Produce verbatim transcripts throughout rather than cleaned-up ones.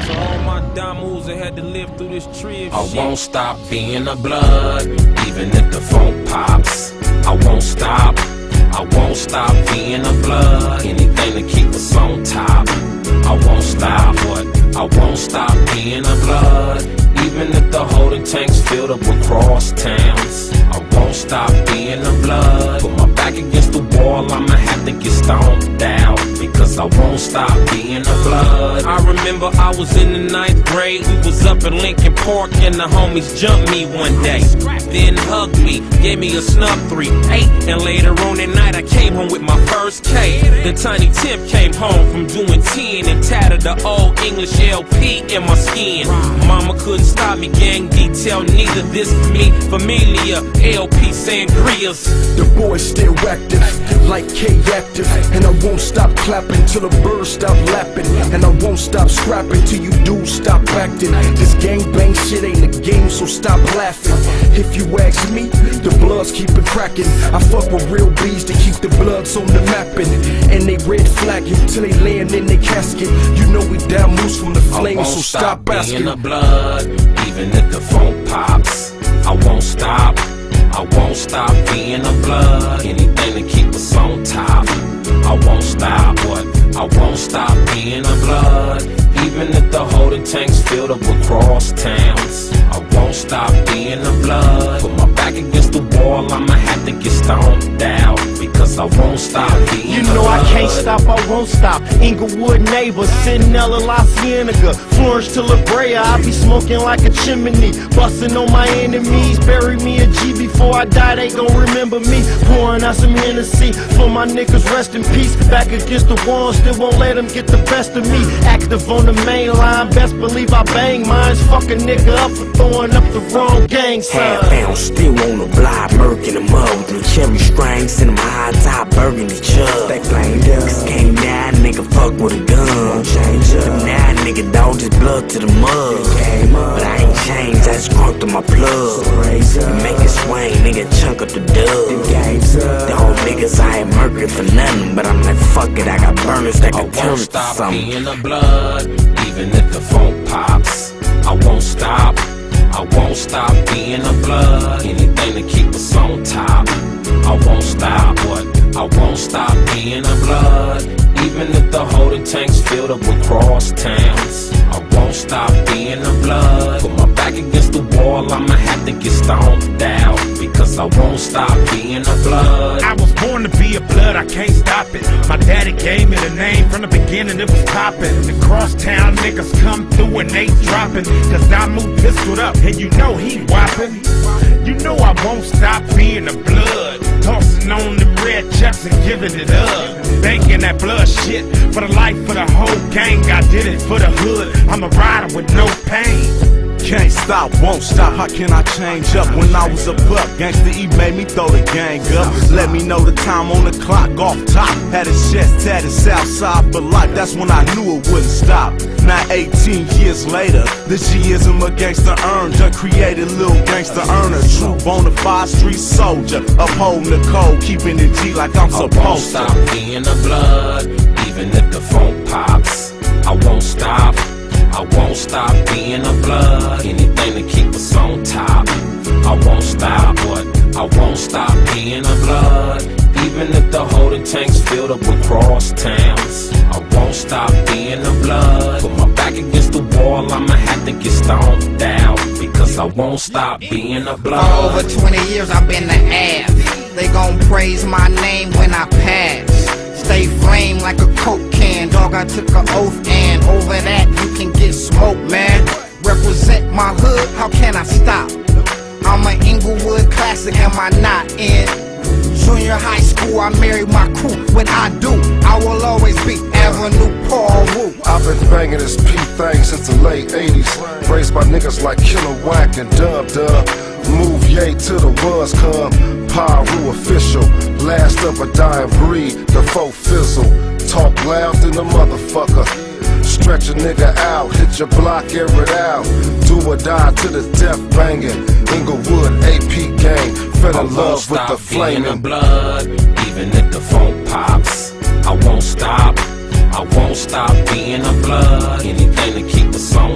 To all my diamonds that had to live through this trip. I won't stop being the blood, even if the phone pops. I won't stop, I won't stop being the blood. Anything to keep us on top. I won't stop, what? I won't stop being the blood, even if the holding tank's filled up with cross towns. I won't stop being the blood. Put my back against the wall, I'ma have to get stoned out, because I won't stop being the blood. I remember I was in the ninth grade. We was up in Lincoln Park and the homies jumped me one day, then hugged me, gave me a snub three eight, and later on that night I came home with my first K. Then Tiny Tim came home from doing ten and tatted the old English L P in my skin. Mama couldn't stop me, gang detail neither. This me, familia, L P sangrias. The boys still active, like K active, and I won't stop clapping till the birds stop lapping, and I won't stop scrapping till you dudes stop acting. This gangbang shit ain't a game, so stop laughing. If you ask me, the bloods keep it cracking. I fuck with real bees to keep the bloods on the mapping, and they red flag you till they laying in their casket. You know we down moose from the flames, so stop asking. I won't stop being the blood, even if the phone pops. I won't stop, I won't stop being the blood. Anything to keep us on top. I won't stop, what? I won't stop being the blood, even if the holding tank's filled up with cross towns. I won't stop being the blood. Put my back against the wall, I'ma have to get stoned out, because I won't stop being You the know blood. I can't stop, I won't stop. Inglewood neighbors, Centinela, La Cienega, Florence to La Brea. I be smoking like a chimney, busting on my enemies. Bury me a G before I die, they gon' remember me. Pouring out some Hennessy for my niggas, rest in peace. Back against the wall, still won't let them get the best of me. Active on the main line, best believe I bang mines. Fuck a nigga up for throwing up the wrong gang sign. Half ounce, still on the block, murking them up with them cherry strings, send them high top, burgundy chub. They flamed up, cause game now, nigga fuck with a gun. Change up, now nigga dog just blood to the mud. But I ain't changed, I just crunked to my plug. You make it swing, nigga chunk up the dub. The whole niggas I ain't murking for nothing, but I'm like fuck it, I got burners that I can turn won't to stop something. being the blood, even if the phone pops. I won't stop, I won't stop being the blood. Anything to keep us on top. I won't stop, what? I won't stop being the blood, even if the holding tank's filled up with cross towns. I won't stop being the blood. Put my back against the wall, I'ma have to get stoned out, because I won't stop being the blood. I was born to be a blood, I can't stop it. My daddy gave me the name, from the beginning it was poppin'. The crosstown niggas come through and they droppin', cause I move pistoled up and you know he whoppin'. You know I won't stop being the blood, tossing on them red chucks and giving it up. Banking that blood shit for the life of the whole gang. I did it for the hood, I'm a rider with no pain. Can't stop, won't stop, how can I change up? When I was a buck, Gangsta E made me throw the gang up. Let me know the time on the clock, off top. Had his chest tatted, south side for life, that's when I knew it wouldn't stop. Now eighteen years later, the G-ism of gangsta earned. Done created little gangsta earner, true bona fide street soldier. Upholding the code, keeping it G like I'm I won't supposed stop to. being the blood, even if the phone pops. I won't stop, I won't stop being the blood. Anything to keep us on top. I won't stop, what? I won't stop being the blood, even if the holding tank's filled up with cross towns. I won't stop being the blood. Put my back against the wall, I'ma have to get stoned out, because I won't stop being the blood. For over twenty years I've been the ass. They gon' praise my name when I pass. Stay flame like a coke can. Dog, I took an oath, and over that you can get smoked, man. Represent my hood, how can I stop? I'm an Inglewood classic, am I not in? Junior high school, I married my crew. What I do, I will always be Avenue Paul Wu. I've been banging this P thing since the late eighties. Raised by niggas like Killer Wack and Dub Dub. Move yay till the was come. Pyru official. Last of a dying breed, the faux fizzle. Talk loud than the motherfucker. Stretch a nigga out, hit your block, air it out. Do or die to the death banging. Inglewood A P gang, fell in love with the flaming blood, even if the phone pops. I won't stop, I won't stop being the blood. Anything to keep us on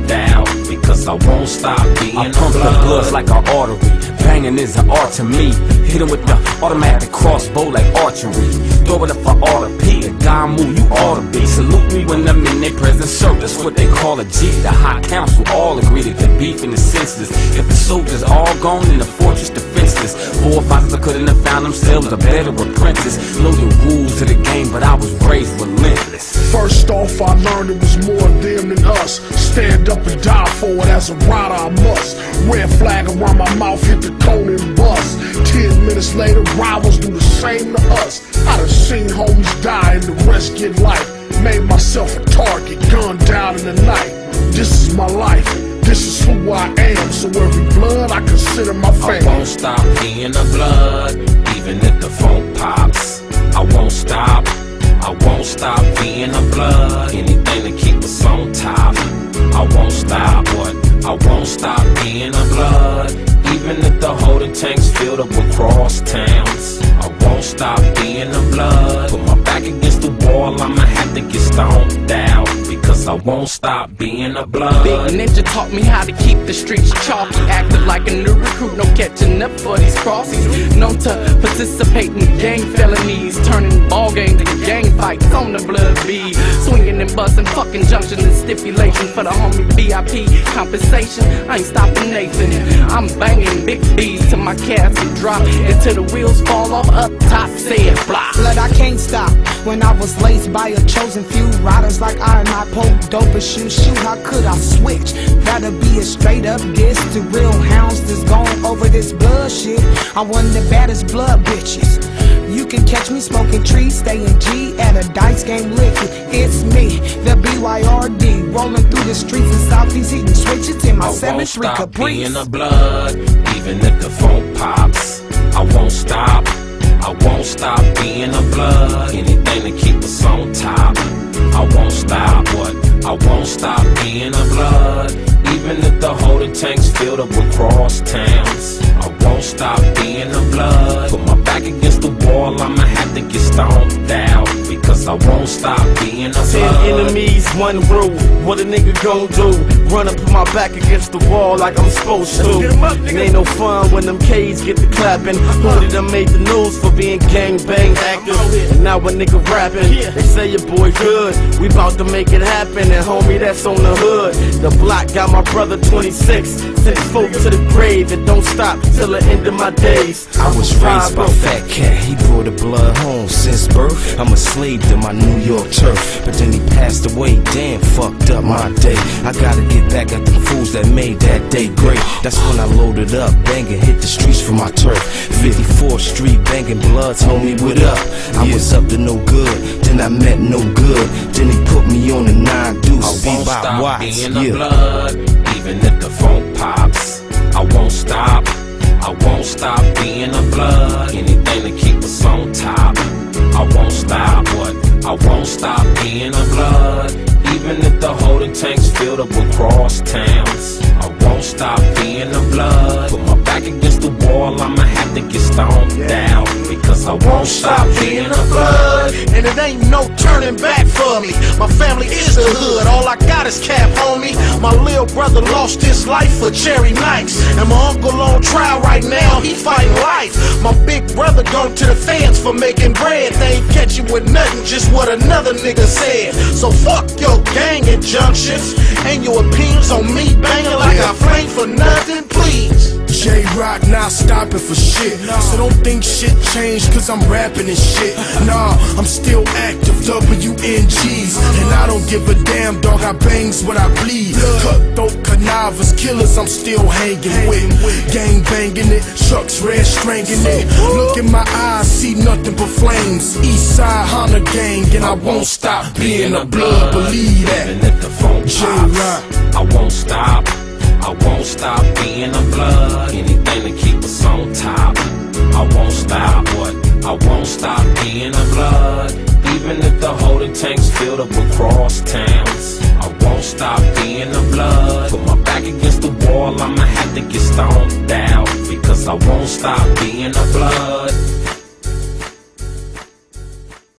stoned out because I won't stop being I a pump the blood. bloods like an artery. Banging is an art to me. Hit him with the automatic crossbow like archery. Throw it up for all the P. A guy move, you ought to be. Salute me when I'm in their presence. Sir, that's what they call a G. The high council all agree that the beef and the senseless. If the soldiers all gone in the fortress defenseless, four fighters couldn't have found themselves a better apprentice. Know the rules of the game, but I was raised relentless. First off, I learned it was more them than us. Stand up and die for it, as a rider I must. Red flag around my mouth, hit the cone and bust. Ten minutes later, rivals do the same to us. I done seen homies die and the rest get life. Made myself a target, gunned down in the night. This is my life, this is who I am. So every blood I consider my family. I won't stop being a blood, even if the phone pops. I won't stop, I won't stop being a blood. Anything to keep us on top. I won't stop, what? I won't stop being a blood, even if the holding tank's filled up with cross towns. I won't stop being a blood. Put my back against the wall, I'ma have to get stoned out because I won't stop being a blood. Big Ninja taught me how to keep the streets chalky. Acted like a new recruit, no catching up for these crossies. Known to participate in gang felonies, turning ball games into gang fights on the blood bead. Swinging and busting, fucking junctions and stipulations for the homie V I P compensation. I ain't stopping Nathan. I'm banging big B's till my casket drop, until the wheels fall off up top. Say it, blah. Blood, I can't stop. When I was laced by a chosen few riders like I and I poke dope and shoot shoot. How could I switch? Gotta be a straight up diss to real hounds that's gone over this blood shit. I'm one of the baddest blood bitches. You can catch me smoking trees, staying G at a dice game liquid. It's me, the B Y R D, rolling through the streets in Southeast, hitting switches in my seven three Caprice. I won't stop being a blood, even if the phone pops. I won't stop, I won't stop being a blood. Anything to keep us on top. I won't stop, what? I won't stop being a blood, even if the holding tank's filled up with cross towns. I won't stop being a blood. Put my back against the wall, I'ma have to get stoned out because I won't stop being a blood. Ten enemies, one rule. What a nigga gon' do? Run up with my back against the wall like I'm supposed to. It ain't no fun when them K's get to clapping. Who did I made the news for being gangbang active? And now a nigga rapping. They say your boy good. We bout to make it happen. And homie, that's on the hood. The block got my brother twenty-six. Six folk to the grave. It don't stop till the end of my days. I was raised by Fat Cat, he brought the blood home since birth. I'm a slave to my New York turf, but then he passed away, damn, fucked up my day. I gotta get back at the fools that made that day great. That's when I loaded up, banging, hit the streets for my turf. fifty-fourth Street, banging bloods, homie, what up? I was up to no good, then I met no good, then he put me on the nine deuce, I won't Bebop stop Watts, being yeah. a blood, even if the phone pops. I won't stop, I won't stop being a blood. Anything to keep us on top. I won't stop, what? I won't stop being a blood, even if the holding tank's filled up with cross towns. I won't stop being a blood. Put my back against the wall, I'ma have to get stoned out because I won't stop being a blood. And it ain't no turning back for me. My family is the hood, all I got is cap, homie. My little brother lost his life for cherry nights, and my uncle on trial right now, he fighting life. My big brother gone to the fans for making bread. They ain't catching with nothing, just what another nigga said. So fuck your gang injunctions and your opinions on me banging like I flame for nothing, please. J-Rock not stopping for shit, so don't think shit changed cause I'm rapping and shit. Nah, I'm still active, W N Gs, and I don't give a damn, dog, I bangs what I bleed. Cutthroat connivers, killers I'm still hanging with. Gang banging it, trucks red strangling it. Look in my eyes, see nothing but flames. Eastside Honda gang, and I won't stop being a blood, believe that. Even if the phone pops, I won't stop, I won't stop being a blood. Anything to keep us on top. I won't stop, what? I won't stop being a blood, even if the holding tank's filled up with cross towns. I won't stop being a blood. Put my back against the wall, I'ma have to get stoned out because I won't stop being a blood.